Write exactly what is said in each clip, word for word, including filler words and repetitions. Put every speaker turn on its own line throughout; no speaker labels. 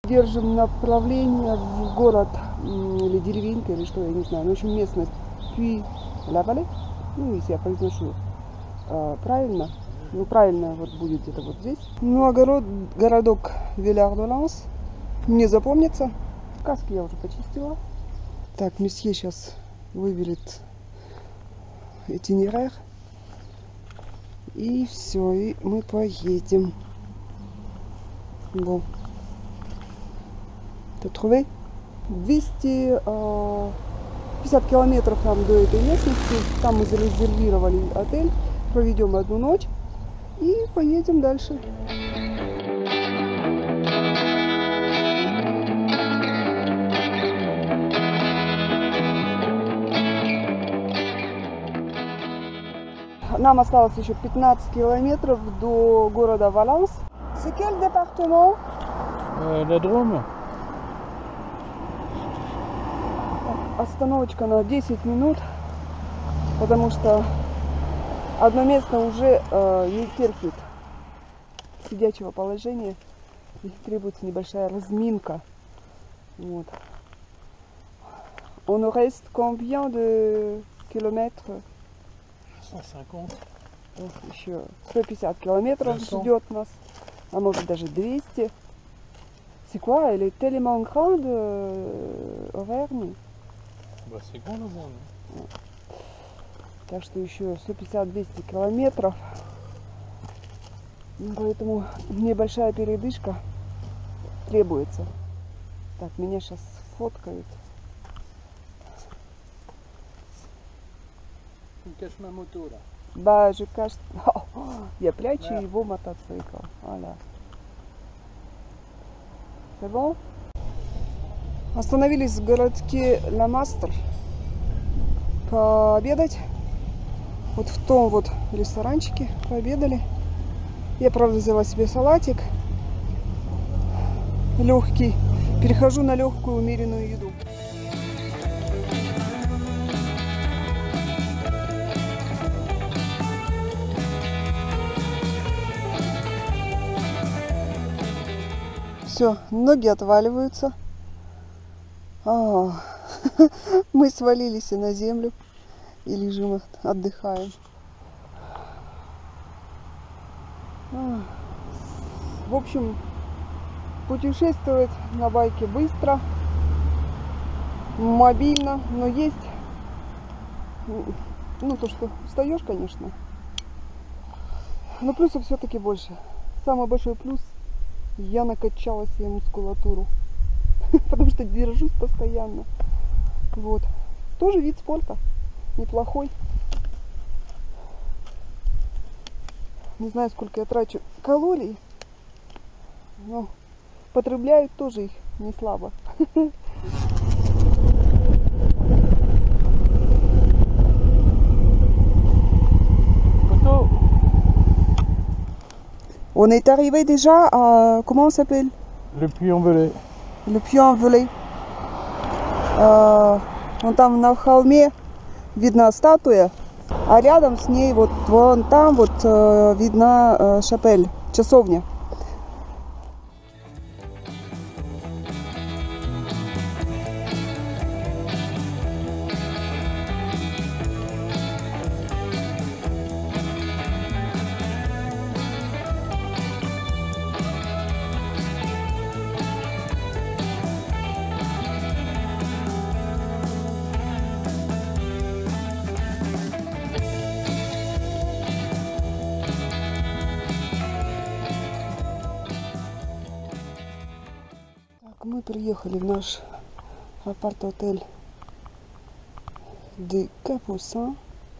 Держим направление в город или деревенька, или что, я не знаю. Ну, в общем, местность Puy-la-Vallée. Ну, если я произношу э, правильно. Ну, правильно вот будет где-то вот здесь. Ну, а город, городок Вилляр-де-Ланс мне запомнится. Каски я уже почистила. Так, месье сейчас выберет итинерер. И все, и мы поедем. Bon. T'as trouvé? двести пятьдесят километров нам до этой местности. Там мы зарезервировали отель. Проведем одну ночь и поедем дальше. Нам осталось еще пятнадцать километров до города Валенс. C'est quel département?
La Drôme.
Остановочка на десять минут, потому что одно место уже э, не терпит сидячего положения. И требуется небольшая разминка. Вот. On nous reste combien de kilomètres?
cent cinquante.
Еще сто пятьдесят километров ждет нас, а может даже двести. C'est quoi? Elle est tellement grande, euh, Auvergne.
Bah, c'est grand le monde.
Так что еще сто пятьдесят — двести километров. Поэтому небольшая передышка требуется. Так, меня сейчас фоткают. Bah, je cache. Я прячу
Да.
его мотоцикл. Voilà. C'est bon? Остановились в городке Ла-Мастр пообедать. Вот в том вот ресторанчике пообедали. Я, правда, взяла себе салатик легкий. Перехожу на легкую умеренную еду. Все, ноги отваливаются. А, мы свалились на землю и лежим, отдыхаем. А, в общем, путешествовать на байке быстро, мобильно, но есть, ну, то, что устаешь, конечно, но плюсов все-таки больше. Самый большой плюс — я накачала себе мускулатуру, потому что держусь постоянно. Вот. Тоже вид спорта. Неплохой. Не знаю, сколько я трачу калорий, но потребляют тоже их не слабо. On est arrivé déjà à... Comment on s'appelle?
Le Puy-en-Velay.
Le Puy-en-Velay. А, вон там на холме видна статуя, а рядом с ней вот вон там вот э, видна э, шапель, часовня. Мы приехали в наш апарт-отель де Капусан.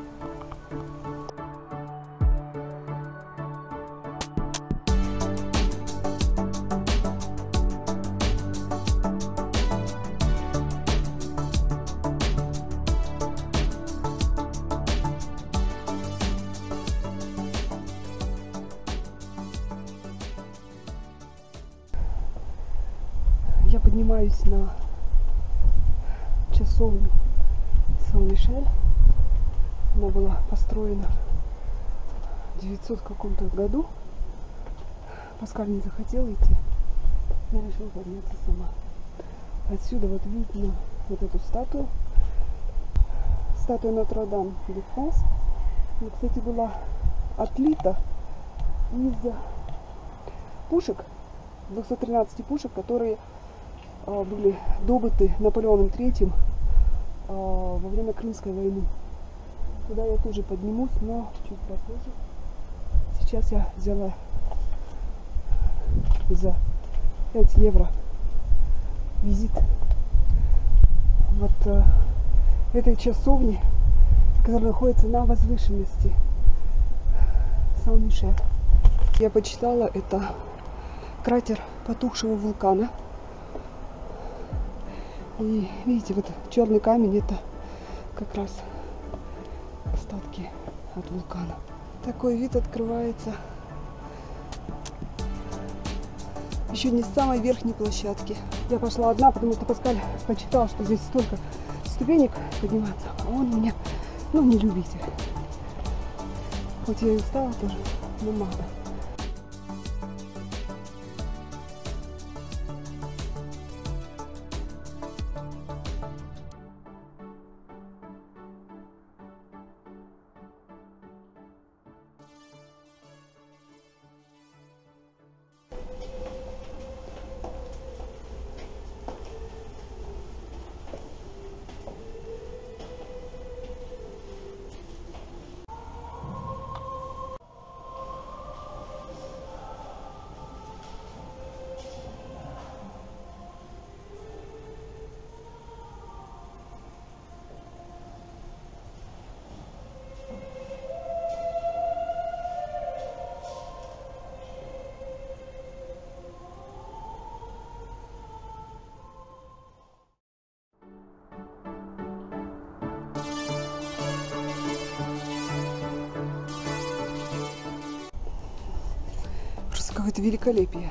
Я поднимаюсь на часовню Сан-Мишель. Она была построена в девятисотом каком-то году. Паскаль не захотел идти. Я решила подняться сама. Отсюда вот видно вот эту статую. Статуя Нотр-Дам-де-Франс. Она, кстати, была отлита из пушек, двухсот тринадцати пушек, которые а, были добыты Наполеоном третьим а, во время Крымской войны. Туда я тоже поднимусь, но чуть попозже. Сейчас я взяла за пять евро визит вот э, этой часовни, которая находится на возвышенности Сан-Мишель. Я почитала, это кратер потухшего вулкана. И видите, вот черный камень, это как раз остатки от вулкана. Такой вид открывается еще не с самой верхней площадки. Я пошла одна, потому что Паскаль почитал, что здесь столько ступенек подниматься, а он меня, ну, не любитель. Хоть я и устала тоже, но надо. Какое-то великолепие.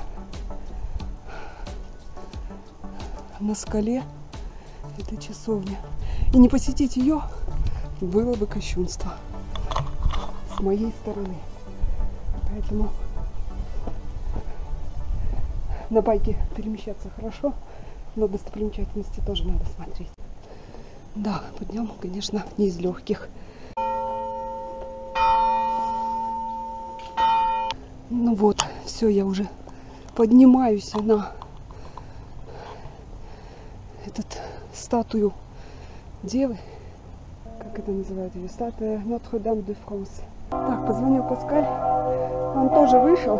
На скале этой часовни. И не посетить ее было бы кощунство с моей стороны. Поэтому на байке перемещаться хорошо, но достопримечательности тоже надо смотреть. Да, подъем, конечно, не из легких. Ну вот, все, я уже поднимаюсь на этот статую Девы. Как это называют ее? Статуя Нотр-Дам-де-Франс. Так, позвонил Паскаль. Он тоже вышел.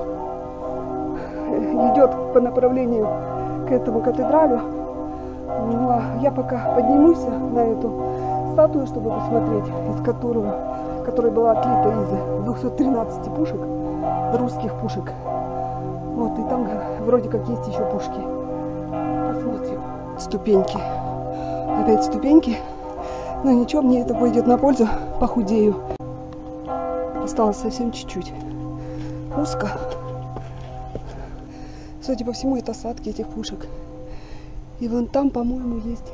Идет по направлению к этому катедралю. Ну, а я пока поднимусь на эту статую, чтобы посмотреть, из которого, которая была отлита из двухсот тринадцати пушек. Русских пушек. Вот, и там вроде как есть еще пушки. Посмотрим. Ступеньки. Опять ступеньки. Но ничего, мне это пойдет на пользу. Похудею. Осталось совсем чуть-чуть. Узко. Судя по всему, это осадки этих пушек. И вон там, по-моему, есть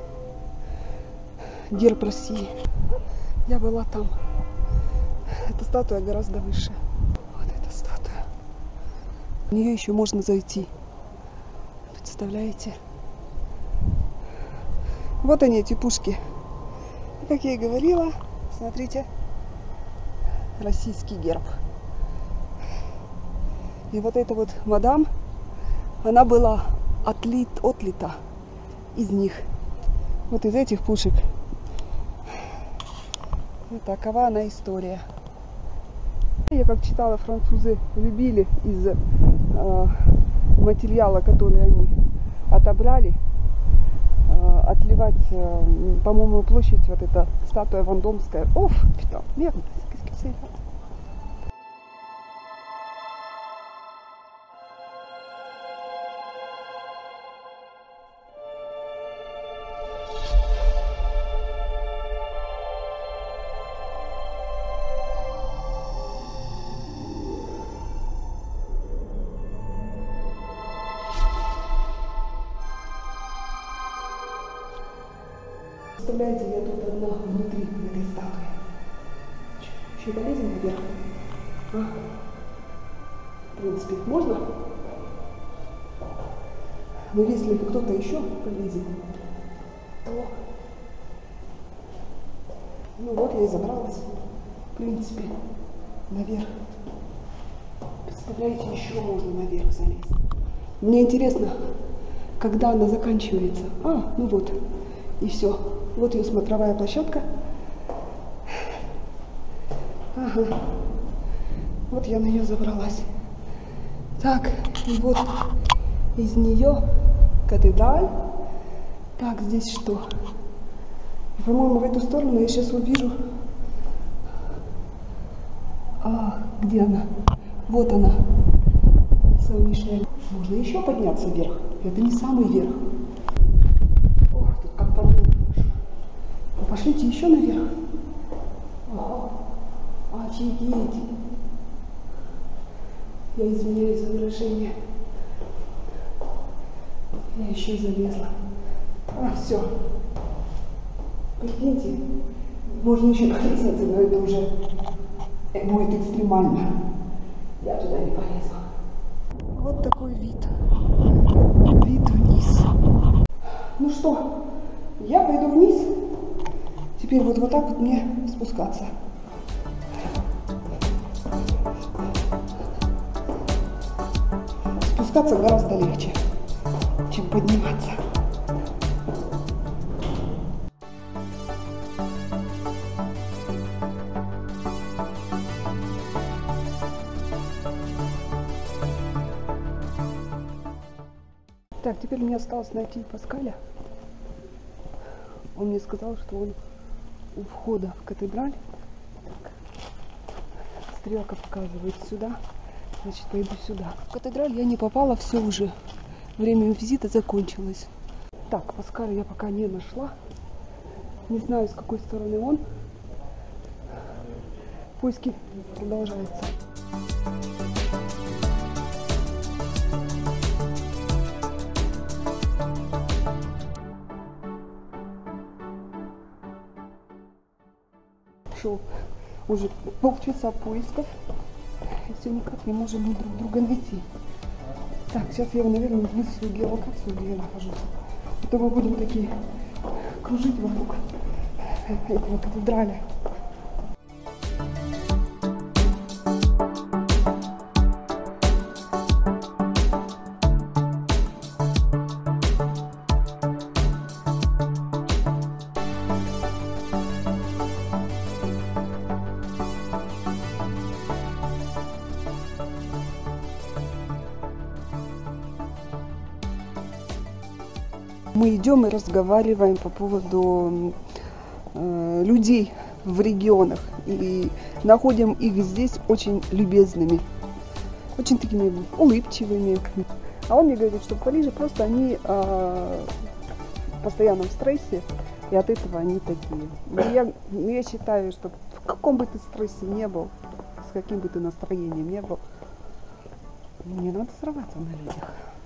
герб России. Я была там. Эта статуя гораздо выше. В нее еще можно зайти. Представляете? Вот они, эти пушки. Как я и говорила, смотрите, российский герб. И вот эта вот мадам, она была отлит, отлита из них. Вот из этих пушек. Вот такова она история. Я как читала, французы любили из э, материала, который они отобрали, э, отливать, э, по-моему, площадь, вот эта статуя Вандомская. Оф, putain, merde, qu'est-ce que c'est? Представляете, я тут одна внутри этой статуи. Еще полезем наверх? А? В принципе, можно? Но если кто-то еще полезет, то... Ну вот я и забралась, в принципе, наверх. Представляете, еще можно наверх залезть. Мне интересно, когда она заканчивается. А, ну вот, и все. Вот ее смотровая площадка. Ага. Вот я на нее забралась. Так, и вот из нее кафедраль. Так, здесь что? По-моему, в эту сторону я сейчас увижу. А, где она? Вот она. Сан-Мишель. Можно еще подняться вверх. Это не самый верх. Ох, тут как-то много. Ну, пошлите еще наверх. Ага. Офигеть. Я извиняюсь за выражение. Я еще залезла. А, все. Прикиньте, можно еще пролезать, но это уже будет экстремально. Я туда не полезла. Вот такой вид. Вид вниз. Ну что, я пойду вниз. Теперь вот, вот так вот мне спускаться. Спускаться гораздо легче, чем подниматься. Так, теперь мне осталось найти Паскаля. Он мне сказал, что он у входа в кафедраль. Так. Стрелка показывает сюда. Значит, пойду сюда. В кафедраль я не попала, все уже. Время визита закончилось. Так, Паскаля я пока не нашла. Не знаю, с какой стороны он. Поиски продолжаются. Шел уже полчаса поисков. И все никак не можем мы друг друга найти. Так, сейчас я, наверное, вниз свою геолокацию, где я нахожусь. Потом мы будем такие кружить вокруг этого кафедраля. Мы идем и разговариваем по поводу э, людей в регионах и находим их здесь очень любезными, очень такими улыбчивыми. А он мне говорит, что в Париже просто они э, в постоянном стрессе, и от этого они такие. И я, я считаю, что в каком бы ты стрессе не был, с каким бы ты настроением не был, не надо срываться на людях.